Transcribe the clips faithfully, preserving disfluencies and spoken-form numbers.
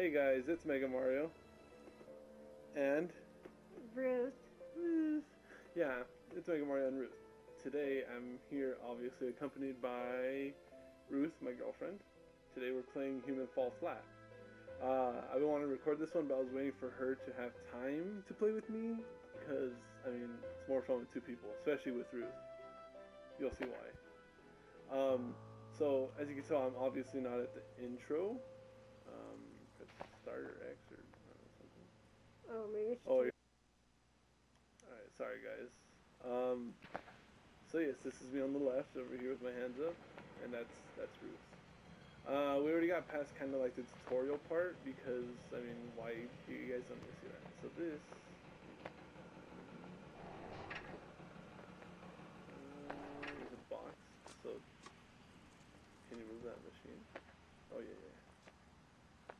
Hey guys, it's Mega Mario. And Ruth. Ruth. Yeah, it's Mega Mario and Ruth. Today I'm here obviously accompanied by Ruth, my girlfriend. Today we're playing Human Fall Flat. Uh, I wanted to record this one, but I was waiting for her to have time to play with me, because, I mean, it's more fun with two people, especially with Ruth. You'll see why. Um, so, as you can tell, I'm obviously not at the intro. Um, starter X or something. Oh, maybe it's Oh, yeah. Alright, sorry guys. Um, so yes, this is me on the left, over here with my hands up, and that's, that's Ruth. Uh, we already got past kind of like the tutorial part, because, I mean, why, you guys don't need to see that. So this, uh, is a box, so, can you move that machine? Oh, yeah, yeah.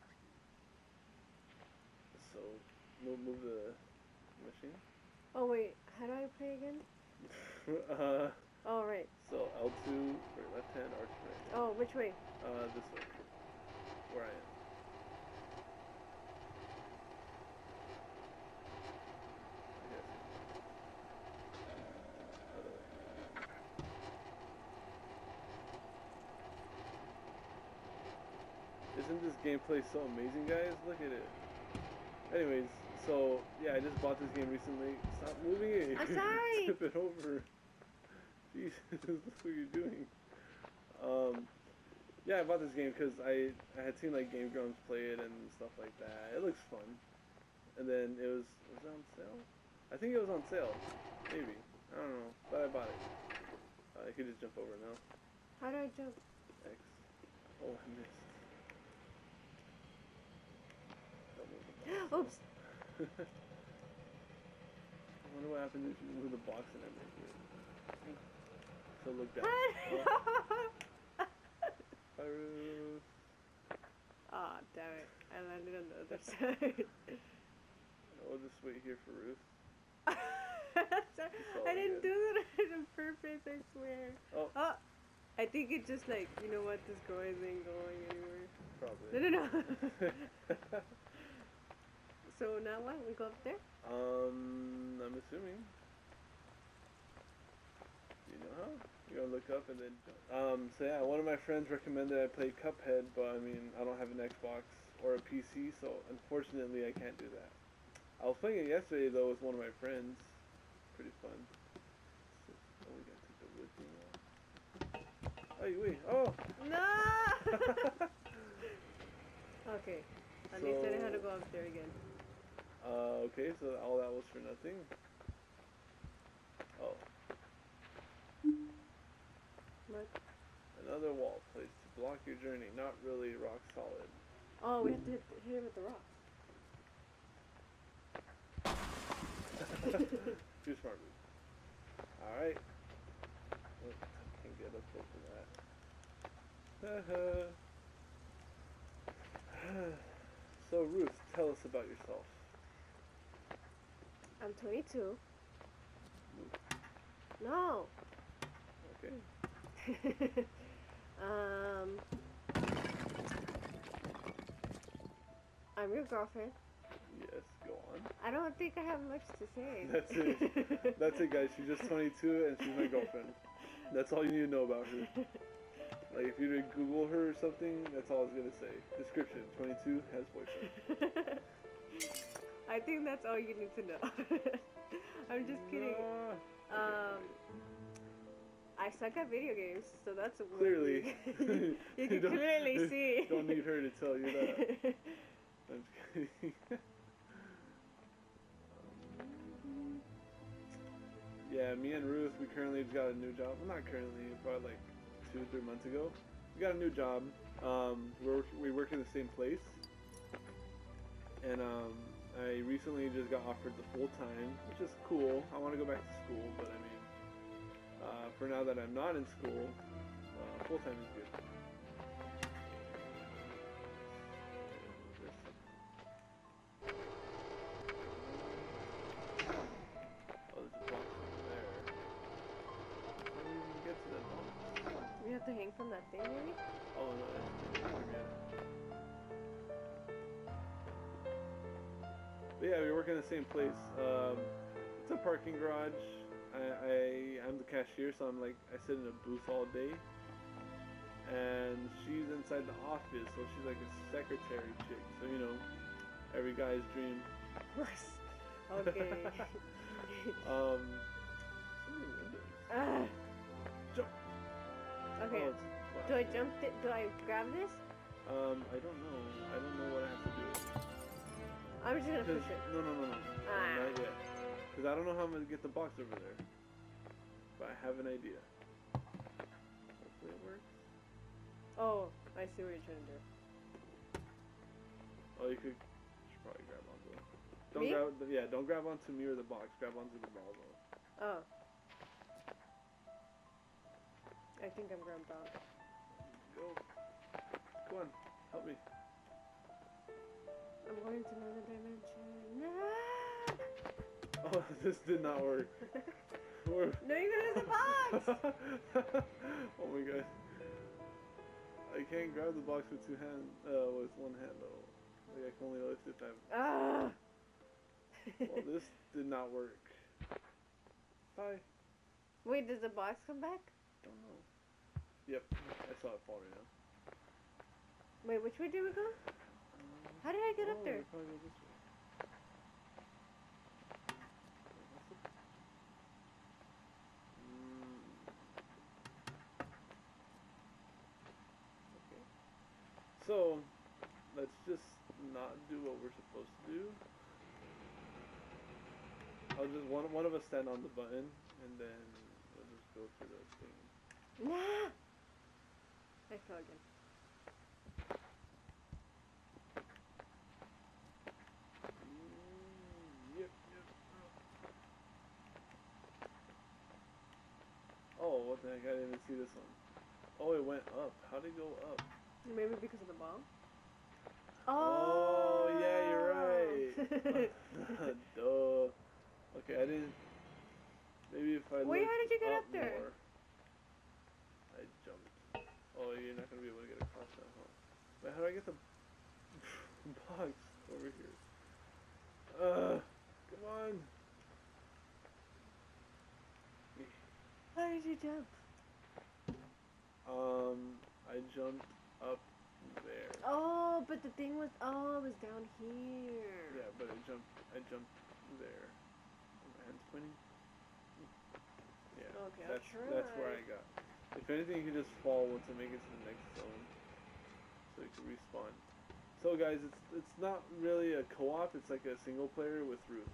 So, move, move the machine. Oh, wait, how do I play again? uh, Oh, right. So, L two for your left hand, R two for right hand. Oh, which way? Uh, this way. Where I am. Isn't this gameplay so amazing, guys? Look at it. Anyways, so, yeah, I just bought this game recently. Stop moving it. I'm sorry. Tip it over. Jesus, look what you're doing. Um, yeah, I bought this game because I, I had seen, like, Game Grumps play it and stuff like that. It looks fun. And then it was, was it on sale? I think it was on sale. Maybe. I don't know. But I bought it. Uh, I could just jump over now. How do I jump? X. Oh, I missed. Oops. I wonder what happens if you move the box and everything. So look down. Oh. Bye, Ruth. Aw, oh, damn it. I landed on the other side. I'll just wait here for Ruth. Sorry, I didn't do that on purpose, I swear. Oh. Oh. I think it just like, you know what, this girl isn't going anywhere. Probably. No, no, no. So now what? We go up there? Um, I'm assuming. You know how? You're gonna look up and then jump. Um, so yeah, one of my friends recommended I play Cuphead, but I mean, I don't have an Xbox or a P C, so unfortunately I can't do that. I was playing it yesterday though with one of my friends. Pretty fun. Oh, we gotta take the wood thing off. Oh, wait. Oh! No! Okay. At So, least I know how to go up there again. Uh, okay, so all that was for nothing. Oh. What? Another wall placed to block your journey. Not really rock solid. Oh, we have to hit, hit it with the rock. Too smart, dude. Alright. Oh, I can't get up over that. So, Ruth, tell us about yourself. I'm twenty-two. No. Okay. um, I'm your girlfriend. Yes, go on. I don't think I have much to say. That's it. That's it, guys. She's just twenty-two and she's my girlfriend. That's all you need to know about her. Like, if you were to Google her or something, that's all I was going to say. Description, twenty-two, has boyfriend. I think that's all you need to know. I'm just kidding. No. Um, I suck at video games, so that's a Clearly. you can you clearly see. Don't need her to tell you that. I'm just kidding. um, yeah, me and Ruth, we currently just got a new job. Well, not currently, probably like two, three months ago. We got a new job. Um, we're, we work in the same place. And um, I recently just got offered the full-time, which is cool. I want to go back to school, but I mean, uh, for now that I'm not in school, uh, full-time is good. Oh, there's a box over there. How do we even get to that box? We have to hang from that thing, maybe? Oh no, that's forget. But yeah, we work in the same place. Um, it's a parking garage. I, I I'm the cashier, so I'm like I sit in a booth all day. And she's inside the office, so she's like a secretary chick. So you know, every guy's dream. Of course. Okay. um. So many windows. Ah. Jump. Okay. Oh, it's Do I jump? Th do I grab this? Um, I don't know. I don't know what I have to do. I'm just gonna push it. No, no, no, no. Ah. Not yet. Because I don't know how I'm gonna get the box over there. But I have an idea. Hopefully it works. Oh, I see what you're trying to do. Oh, you could should probably grab onto it. Don't Me? grab. Yeah, don't grab onto me or the box. Grab onto the ball though. Oh. I think I'm grabbed on. Go. Come on, help me. I'm going to another dimension. Ah! Oh, this did not work. We're- No, you're gonna lose the box! Oh my god. I can't grab the box with two hands, uh, with one hand though. Like I can only lift it that. Ah! Well, this did not work. Bye. Wait, does the box come back? Don't know. Yep, I saw it fall right now. Wait, which way did we go? How did I get oh, up there? we probably go this way. Mm. Okay. So, let's just not do what we're supposed to do. I'll just one one of us stand on the button, and then we'll just go for the thing. Nah! I fell again. Mm, yep, yep. Oh, what the heck? I didn't even see this one. Oh, it went up. How did it go up? Maybe because of the ball? Oh, yeah, you're right. Duh. Okay, I didn't. Maybe if I Wait, looked how did you get up there? more. I jumped. Oh, you're not gonna be able to get across that, huh? Wait, how do I get the box over here? Uh, come on. How did you jump? Um, I jumped up there. Oh, but the thing was, oh, it was down here. Yeah, but I jumped. I jumped there. My hand's pointing. Yeah, Okay, I'll that's that's where I try. got. If anything, you can just fall once it make it to the next zone, so you can respawn. So guys, it's it's not really a co-op. It's like a single player with Ruth.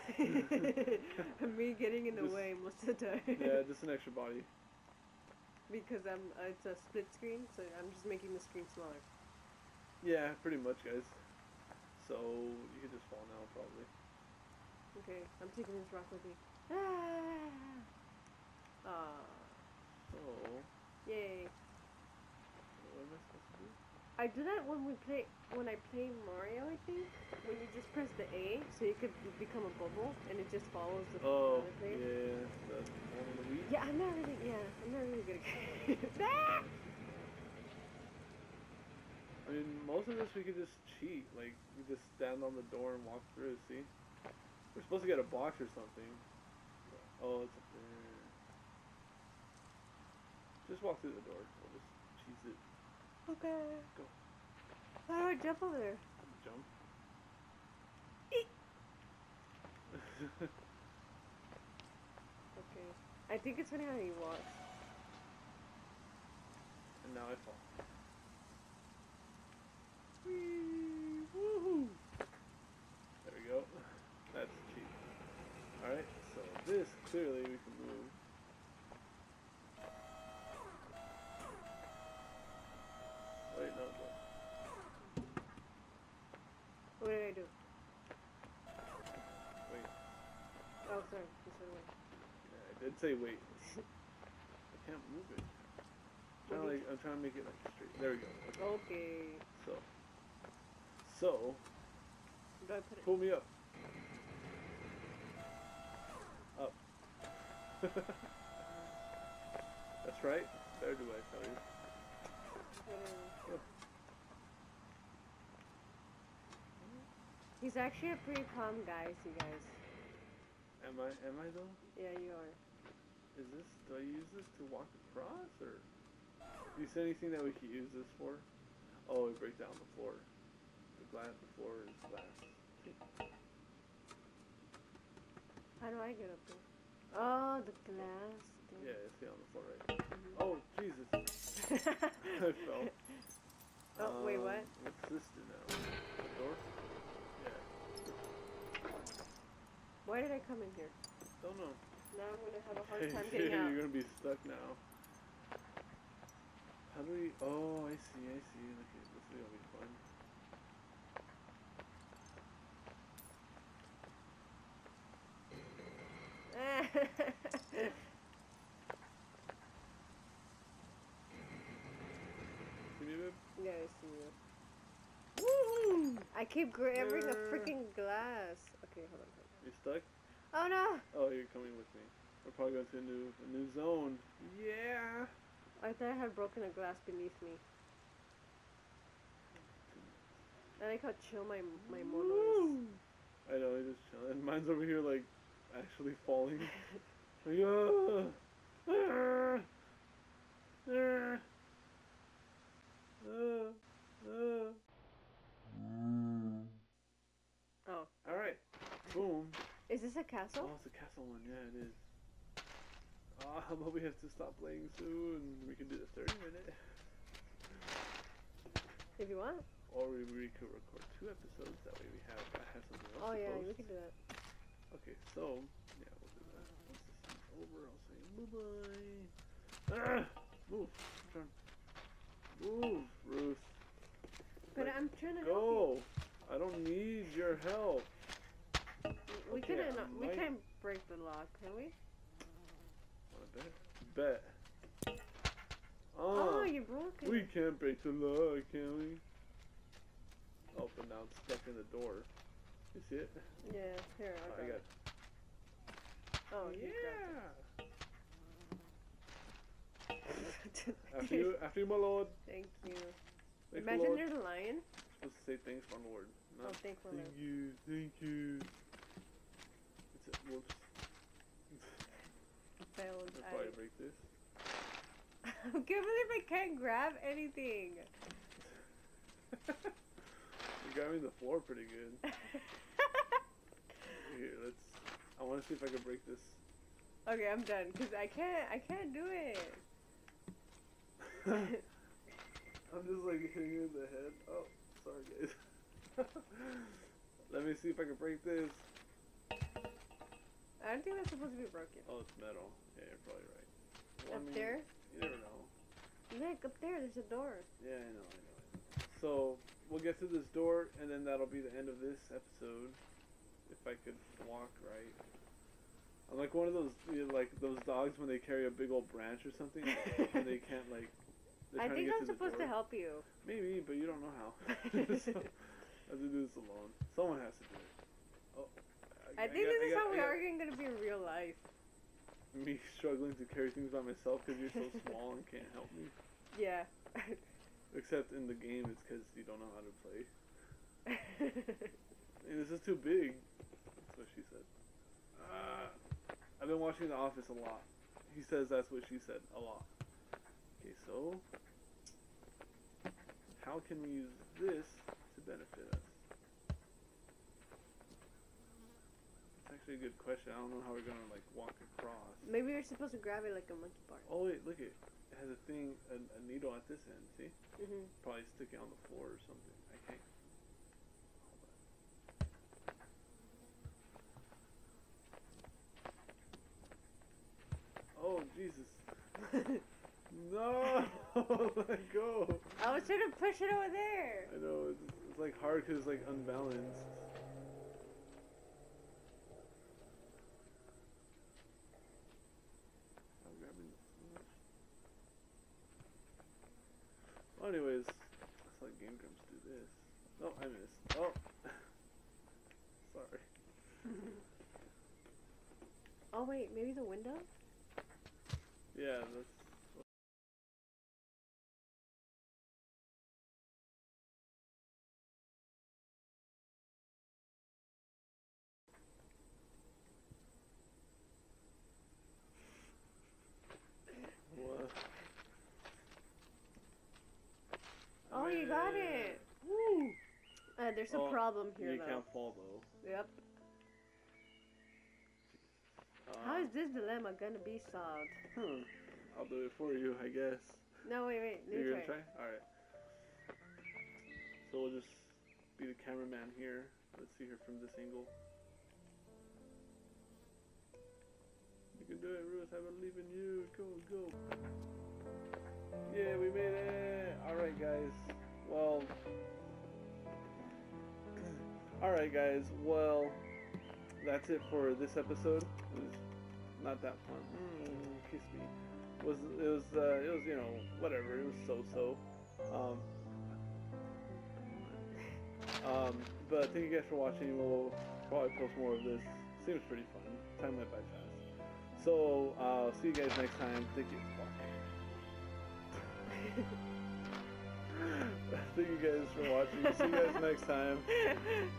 Me getting in the Just- way most of the time. Yeah, just an extra body. Because I'm, uh, it's a split screen, so I'm just making the screen smaller. Yeah, pretty much, guys. So you can just fall now, probably. Okay, I'm taking this rock with me. Ah! Ah. So Yay. what am I supposed to do? I do that when we play, when I play Mario, I think. When you just press the A, so you could become a bubble, and it just follows the Oh, other player. yeah, the one on the Wii. Yeah, I'm not really, yeah, I'm not really good at ah! I mean, most of this we could just cheat. Like, we just stand on the door and walk through. See, we're supposed to get a box or something. Oh, it's up there. Just walk through the door. We'll just cheese it. Okay. Go. How do I jump over there? Jump. Eek. Okay. I think it's funny how he walks. And now I fall. Whee! Woohoo! There we go. That's cheap. Alright, so this clearly we can move. Wait, no, go. What did I do? Wait. Oh, sorry. This other way. Yeah, I did say wait. I can't move it. I'm trying, to, like, I'm trying to make it like straight. There we go. Okay. Okay. So, so Do I put it? pull me up. Up. That's right. There do I tell you. Whatever. He's actually a pretty calm guy, see guys. Am I? Am I though? Yeah, you are. Is this? Do I use this to walk across, or? Do you see anything that we could use this for? Oh, we break down the floor. The glass. The floor is glass. How do I get up there? Oh, the glass thing. Yeah, see on the floor, right? Mm-hmm. Oh, Jesus! I fell. Oh, wait, what? Um, What's this do now? The door? Yeah. Why did I come in here? Don't know. Now I'm gonna have a hard Hey, time getting out. you're gonna be stuck now. How do we? Oh, I see. I see. Look at this. Is gonna be fun. See me, babe? Yeah, I see you. Woohoo! I keep grabbing a Uh. freaking glass. Okay, hold on. Hold You stuck? on. Oh no! Oh, you're coming with me. We're probably going to a new a new zone. Yeah. I thought I had broken a glass beneath me. I like how chill my my motor is. I know, I just chilling. Mine's over here like actually falling. Like, ah, ah, ah, ah, ah. Oh. All right. Boom. Is this a castle? Oh, it's a castle one. Yeah, it is. Ah, but we have to stop playing soon. We can do the thirty minute. If you want. Or we, we could record two episodes. That way we have I have something else Oh to yeah, post. we can do that. Okay, so yeah, we'll do that. Once this is over, I'll say bye bye. Ah, move, turn, move, Ruth. But Like, I'm trying to help go. I don't need your help. you. We Okay, couldn't. I We might- can't break the lock, can we? Wanna bet? Bet. Oh, Oh, you broke it. we can't break the lock, can we? Oh, but now it's stuck in the door. You see it? Yeah. Here, Oh, I I got got. it. Oh, you Yeah. grabbed it. After you, after you, my lord. Thank you. Thanks, my Imagine lord. there's a lion. Supposed to say thanks, my lord. Oh, Not thank my thank lord. you, thank you. It's a, whoops. Failed. I'll probably break this. I can't believe I can't grab anything. You're grabbing the floor pretty good. Here, let's. I want to see if I can break this. Okay, I'm done because I can't. I can't do it. I'm just like hitting you in the head. Oh, sorry guys. Let me see if I can break this. I don't think that's supposed to be broken. Oh, it's metal. Yeah, you're probably right. Well, I Up mean, there? You never know. Look, up there, there's a door. Yeah, I know, I know, I know. So, we'll get through this door, and then that'll be the end of this episode. If I could walk right. I'm like one of those, you know, like those dogs when they carry a big old branch or something, and they can't, like, they're I trying think to get I'm to the supposed door. to help you. Maybe, but you don't know how. So, I have to do this alone. Someone has to do it. Oh. I think got- this is got- how we got are going to be in real life. Me struggling to carry things by myself because you're so small and can't help me. Yeah. Except in the game, it's because you don't know how to play. I mean, this is too big. That's what she said. Uh, I've been watching The Office a lot. He says that's what she said a lot. Okay, so how can we use this to benefit us? It's actually a good question. I don't know how we're gonna like walk across. Maybe you're supposed to grab it like a monkey bar. Oh wait, look it. It has a thing, a, a needle at this end. See? Mhm. Probably stick it on the floor or something. I can't. Hold on. Oh Jesus! No! Let go! I was trying to push it over there. I know it's, it's like hard because it's like unbalanced. I'm grabbing the floor. Well, anyways, let's let Game Grumps do this. Oh, I missed. Oh! Sorry. Oh wait, maybe the window? Yeah, that's Yeah, there's a Oh, problem here You though. can't fall though. Yep. Uh, How is this dilemma gonna be solved? Hmm. I'll do it for you, I guess. No, wait, wait. New You're try. gonna try? Alright. So we'll just be the cameraman here. Let's see her from this angle. You can do it, Ruth. I believe in you. Go, go. Yeah, we made it. Alright, guys. Well. Alright, guys. Well, that's it for this episode. It was not that fun. Mm, kiss me. It was, it was, uh, it was, you know, whatever. It was so-so. Um, um, but thank you guys for watching. We'll probably post more of this. Seems pretty fun. Time went by fast. So, uh, see you guys next time. Thank you. Fuck. Thank you guys for watching. See you guys next time.